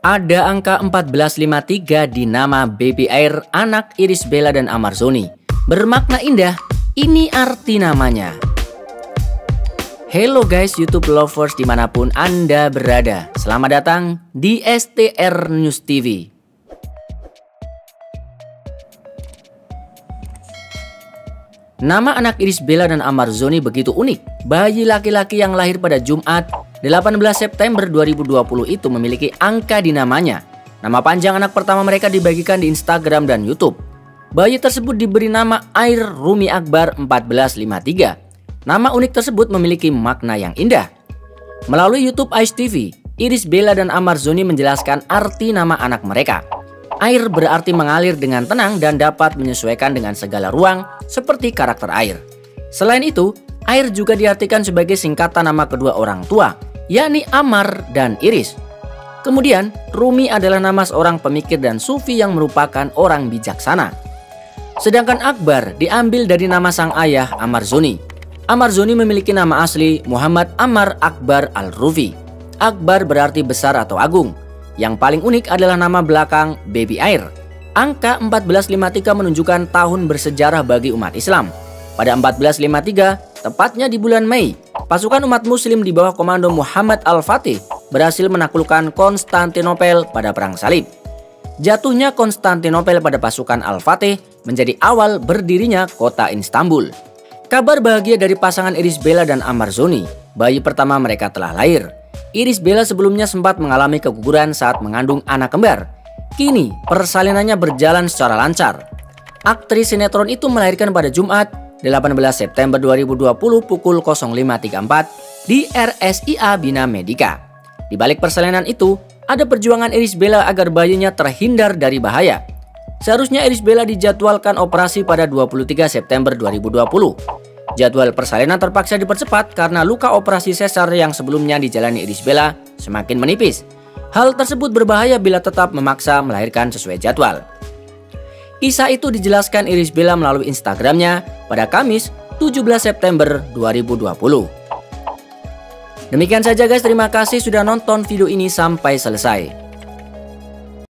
Ada angka 1453 di nama Baby Air, anak Irish Bella dan Amar Zoni. Bermakna indah, ini arti namanya. Hello guys YouTube lovers dimanapun Anda berada. Selamat datang di STR News TV. Nama anak Irish Bella dan Amar Zoni begitu unik. Bayi laki-laki yang lahir pada Jumat 18 September 2020 itu memiliki angka di namanya. Nama panjang anak pertama mereka dibagikan di Instagram dan YouTube. Bayi tersebut diberi nama Air Rumi Akbar 1453. Nama unik tersebut memiliki makna yang indah. Melalui YouTube Ais TV, Irish Bella dan Amar Zoni menjelaskan arti nama anak mereka. Air berarti mengalir dengan tenang dan dapat menyesuaikan dengan segala ruang seperti karakter air. Selain itu, Air juga diartikan sebagai singkatan nama kedua orang tua, yakni Amar dan Irish. Kemudian, Rumi adalah nama seorang pemikir dan sufi yang merupakan orang bijaksana. Sedangkan Akbar diambil dari nama sang ayah Amar Zoni. Amar Zoni memiliki nama asli Muhammad Amar Akbar Al-Rufi. Akbar berarti besar atau agung. Yang paling unik adalah nama belakang Baby Air. Angka 1453 menunjukkan tahun bersejarah bagi umat Islam. Pada 1453, tepatnya di bulan Mei, pasukan umat muslim di bawah komando Muhammad Al-Fatih berhasil menaklukkan Konstantinopel pada Perang Salib. Jatuhnya Konstantinopel pada pasukan Al-Fatih menjadi awal berdirinya kota Istanbul. Kabar bahagia dari pasangan Irish Bella dan Amar Zoni, bayi pertama mereka telah lahir. Irish Bella sebelumnya sempat mengalami keguguran saat mengandung anak kembar. Kini persalinannya berjalan secara lancar. Aktris sinetron itu melahirkan pada Jumat 18 September 2020 pukul 05.34 di RSIA Bina Medica. Di balik persalinan itu, ada perjuangan Irish Bella agar bayinya terhindar dari bahaya. Seharusnya Irish Bella dijadwalkan operasi pada 23 September 2020. Jadwal persalinan terpaksa dipercepat karena luka operasi sesar yang sebelumnya dijalani Irish Bella semakin menipis. Hal tersebut berbahaya bila tetap memaksa melahirkan sesuai jadwal. Kisah itu dijelaskan Irish Bella melalui Instagramnya pada Kamis 17 September 2020. Demikian saja guys, terima kasih sudah nonton video ini sampai selesai.